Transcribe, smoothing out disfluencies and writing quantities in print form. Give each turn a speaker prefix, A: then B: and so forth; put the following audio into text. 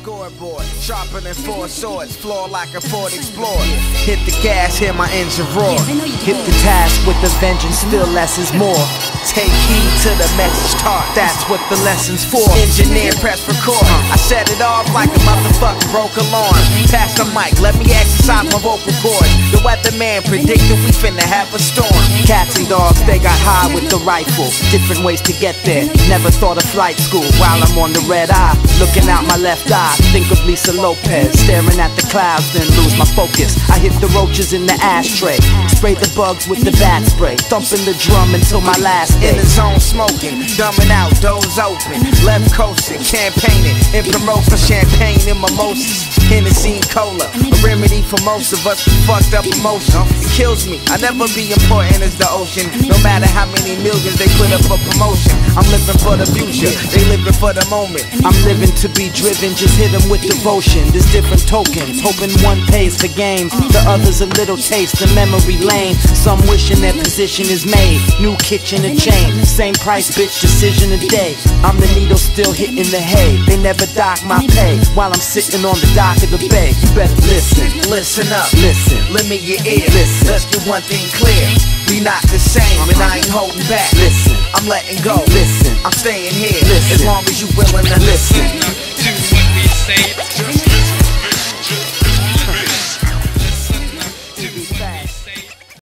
A: scoreboard, sharper than 4 swords, floor like a Ford Explorer. Hit the gas, hear my engine roar.
B: Hit the task with a vengeance, still less is more.
A: Take heed to the message taught, that's what the lesson's for. Engineer, press record, I set it off like a motherfucking broke alarm. Pass the mic, let me exercise my vocal cords. The weatherman predicted we finna have a storm.
B: Cats and dogs, they got high with the rifle. Different ways to get there, never thought of flight school. While I'm on the red eye, looking out my left eye, think of Lisa Lopez. Staring at the clouds, then lose my focus. I hit the roaches in the ashtray, spray the bugs with the bat spray, thumping the drum until my last
A: in the zone smoking, dumbing out, doors open, left coasting, campaigning, and promote for champagne and mimosas, Hennessy and cola, a remedy for most of us with fucked up emotion. It kills me, I never be important as the ocean, no matter how many millions they put up for promotion. I'm living for the future, they living for the moment.
B: I'm living to be driven, just hit them with devotion. There's different tokens, hoping one pays for games, the other's a little taste of memory lane. Some wishing their position is made, new kitchen and chain, same price, bitch, decision a day. I'm the needle still hitting the hay, they never dock my pay while I'm sitting on the dock of the bay. You better listen,
A: listen up,
B: listen,
A: lend me your ear,
B: listen.
A: Let's get one thing clear, we not the same, and I ain't holding back.
B: Listen,
A: I'm letting go,
B: listen,
A: I'm staying here,
B: listen.
A: as long as you willing to listen.
C: To what we say.